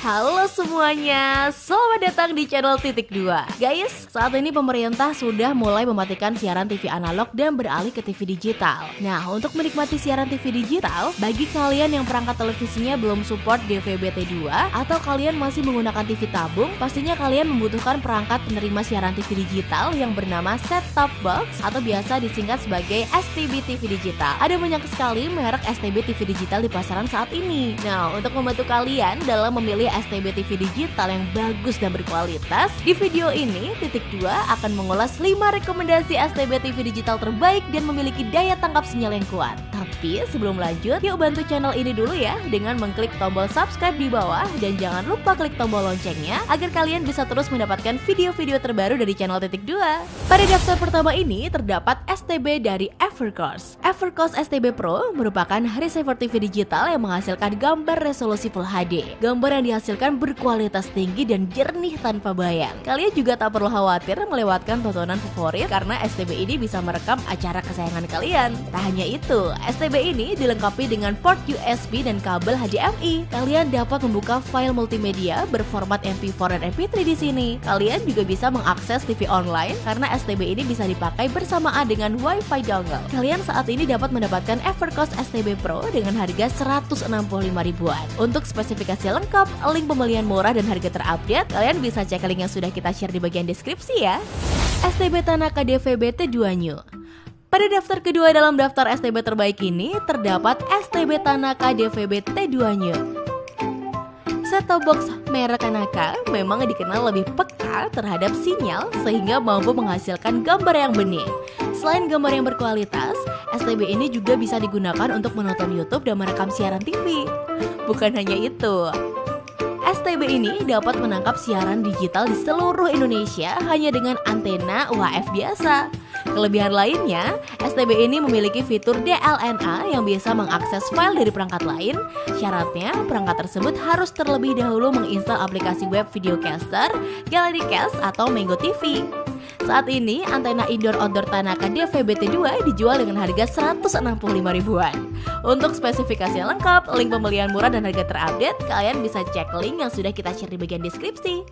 Halo semuanya, selamat datang di channel Titik 2. Guys, saat ini pemerintah sudah mulai mematikan siaran TV analog dan beralih ke TV digital. Nah, untuk menikmati siaran TV digital, bagi kalian yang perangkat televisinya belum support DVB-T2 atau kalian masih menggunakan TV tabung, pastinya kalian membutuhkan perangkat penerima siaran TV digital yang bernama set-top box atau biasa disingkat sebagai STB TV digital. Ada banyak sekali merek STB TV digital di pasaran saat ini. Nah, untuk membantu kalian dalam memilih STB TV digital yang bagus dan berkualitas, di video ini Titik 2 akan mengulas 5 rekomendasi STB TV digital terbaik dan memiliki daya tangkap sinyal yang kuat. Tapi sebelum lanjut, yuk bantu channel ini dulu ya dengan mengklik tombol subscribe di bawah dan jangan lupa klik tombol loncengnya agar kalian bisa terus mendapatkan video-video terbaru dari channel Titik 2. Pada daftar pertama ini terdapat STB dari Evercourse. Evercourse STB Pro merupakan receiver TV digital yang menghasilkan gambar resolusi Full HD. Gambar yang dihasilkan berkualitas tinggi dan jernih tanpa bayang. Kalian juga tak perlu khawatir melewatkan tontonan favorit karena STB ini bisa merekam acara kesayangan kalian. Tak hanya itu, STB ini dilengkapi dengan port USB dan kabel HDMI. Kalian dapat membuka file multimedia berformat MP4 dan MP3 di sini. Kalian juga bisa mengakses TV online karena STB ini bisa dipakai bersamaan dengan WiFi dongle. Kalian saat ini dapat mendapatkan Evercourse STB Pro dengan harga 165 ribuan. Untuk spesifikasi lengkap, link pembelian murah dan harga terupdate, kalian bisa cek link yang sudah kita share di bagian deskripsi ya. STB Tanaka DVB-T2 New. Pada daftar kedua dalam daftar STB terbaik ini terdapat STB Tanaka DVB-T2 New. Set-top box merek Tanaka memang dikenal lebih peka terhadap sinyal sehingga mampu menghasilkan gambar yang bening. Selain gambar yang berkualitas, STB ini juga bisa digunakan untuk menonton YouTube dan merekam siaran TV. Bukan hanya itu, STB ini dapat menangkap siaran digital di seluruh Indonesia hanya dengan antena UHF biasa. Kelebihan lainnya, STB ini memiliki fitur DLNA yang bisa mengakses file dari perangkat lain. Syaratnya, perangkat tersebut harus terlebih dahulu menginstal aplikasi web Videocaster, GalleryCast, atau Mango TV. Saat ini, antena indoor-outdoor Tanaka DVB-T2 dijual dengan harga 165 ribuan. Untuk spesifikasi yang lengkap, link pembelian murah dan harga terupdate, kalian bisa cek link yang sudah kita share di bagian deskripsi.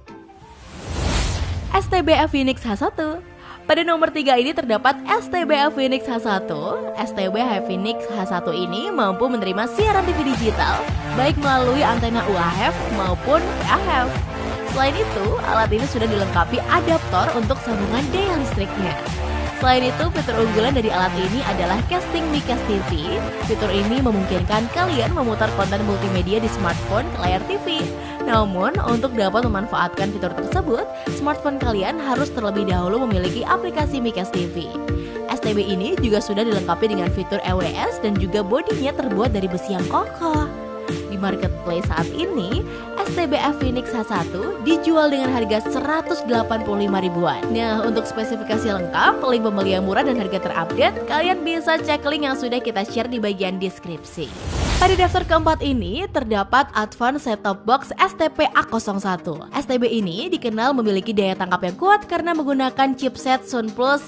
STB Afinix H1. Pada nomor 3 ini terdapat STB Afinix H1. STB Afinix H1 ini mampu menerima siaran TV digital, baik melalui antena UHF maupun VHF. Selain itu, alat ini sudah dilengkapi adaptor untuk sambungan daya listriknya. Selain itu, fitur unggulan dari alat ini adalah Casting Micast TV. Fitur ini memungkinkan kalian memutar konten multimedia di smartphone ke layar TV. Namun, untuk dapat memanfaatkan fitur tersebut, smartphone kalian harus terlebih dahulu memiliki aplikasi Micast TV. STB ini juga sudah dilengkapi dengan fitur EWS dan juga bodinya terbuat dari besi yang kokoh. Di marketplace saat ini, STB Afinix H1 dijual dengan harga 185 ribuan. Nah, untuk spesifikasi lengkap, link pembelian murah dan harga terupdate, kalian bisa cek link yang sudah kita share di bagian deskripsi. Pada daftar keempat ini terdapat Advanced Set-Top Box STP A01. STB ini dikenal memiliki daya tangkap yang kuat karena menggunakan chipset Soundplus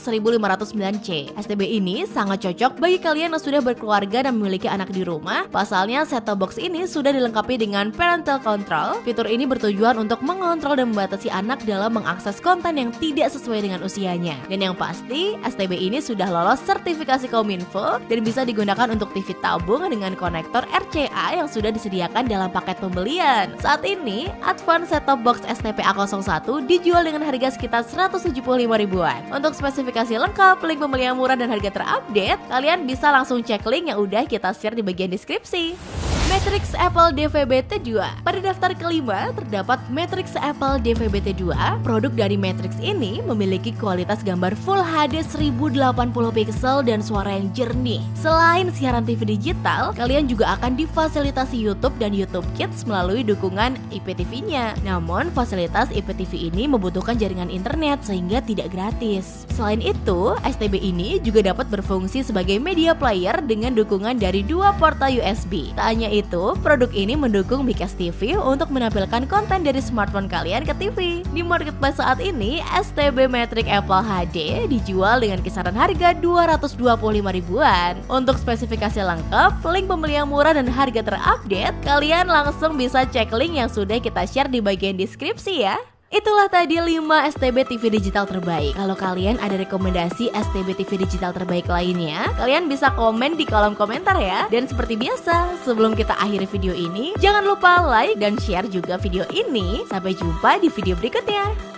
1509C. STB ini sangat cocok bagi kalian yang sudah berkeluarga dan memiliki anak di rumah. Pasalnya set-top box ini sudah dilengkapi dengan parental control. Fitur ini bertujuan untuk mengontrol dan membatasi anak dalam mengakses konten yang tidak sesuai dengan usianya. Dan yang pasti, STB ini sudah lolos sertifikasi Kominfo dan bisa digunakan untuk TV tabung dengan konektor RCA yang sudah disediakan dalam paket pembelian. Saat ini, Advanced Set-Top Box STP A01 dijual dengan harga sekitar 175 ribuan. Untuk spesifikasi lengkap, link pembelian murah dan harga terupdate, kalian bisa langsung cek link yang udah kita share di bagian deskripsi. Matrix Apple DVB-T2. Pada daftar kelima terdapat Matrix Apple DVB-T2. Produk dari Matrix ini memiliki kualitas gambar Full HD 1080 pixel dan suara yang jernih. Selain siaran TV digital, kalian juga akan difasilitasi YouTube dan YouTube Kids melalui dukungan IPTV-nya. Namun, fasilitas IPTV ini membutuhkan jaringan internet sehingga tidak gratis. Selain itu, STB ini juga dapat berfungsi sebagai media player dengan dukungan dari 2 porta USB. Tak hanya itu, produk ini mendukung Bicast TV untuk menampilkan konten dari smartphone kalian ke TV. Di marketplace saat ini, STB Matrix Apple HD dijual dengan kisaran harga 225 ribuan. Untuk spesifikasi lengkap, link pembeli yang murah dan harga terupdate, kalian langsung bisa cek link yang sudah kita share di bagian deskripsi ya. Itulah tadi 5 STB TV digital terbaik. Kalau kalian ada rekomendasi STB TV digital terbaik lainnya, kalian bisa komen di kolom komentar ya. Dan seperti biasa, sebelum kita akhiri video ini, jangan lupa like dan share juga video ini. Sampai jumpa di video berikutnya.